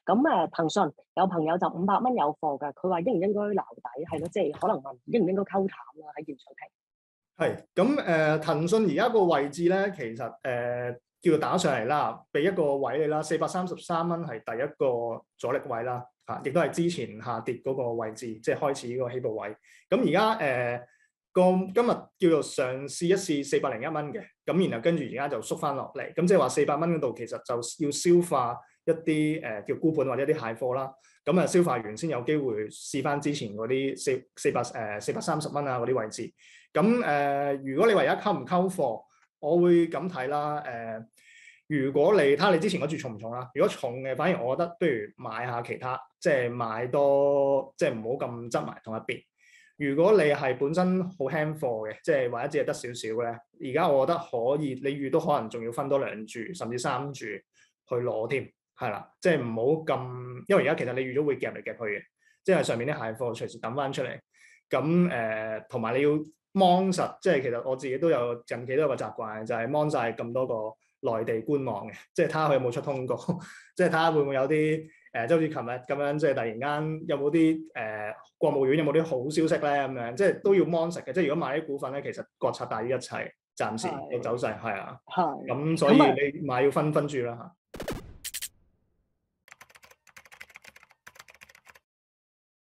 咁騰訊有朋友就500蚊有貨㗎，佢話應唔應該留底？係咯，即係可能問應唔應該溝淡啦喺現水平。 係咁騰訊而家個位置咧，其實叫做打上嚟啦，俾一個位你啦，433蚊係第一個阻力位啦，亦都係之前下跌嗰個位置，即係開始呢個起步位。咁而家今日叫做嘗試一試401蚊嘅，咁然後跟住而家就縮翻落嚟，咁即係話400蚊嗰度其實就要消化一啲叫沽盤或者一啲蟹貨啦。咁消化完先有機會試翻之前嗰啲430蚊啊嗰啲位置。咁如果你話而家溝唔溝貨，我會咁睇啦。如果你睇下你之前嗰注重唔重啦，如果重嘅，反而我覺得不如買下其他，即係買多，即係唔好咁執埋同一邊。如果你係本身好輕貨嘅，即係或者只係得少少咧，而家我覺得可以，你預都可能仲要分多2注甚至3注去攞添，係啦，即係唔好咁，因為而家其實你預咗會夾嚟夾去嘅，即係上面啲蟹貨隨時抌翻出嚟。咁同埋你要芒實，即係其實我自己都有近期都有個習慣，就係芒晒咁多個內地官網嘅，即係睇下佢有冇出通告，即係睇下會唔會有啲即係好似琴日咁樣，即係突然間有冇啲國務院有冇啲好消息咧咁樣，即係都要芒實嘅。即係如果買啲股份咧，其實國策大於一切，暫時個走勢係啊。咁所以你買要分注啦嚇。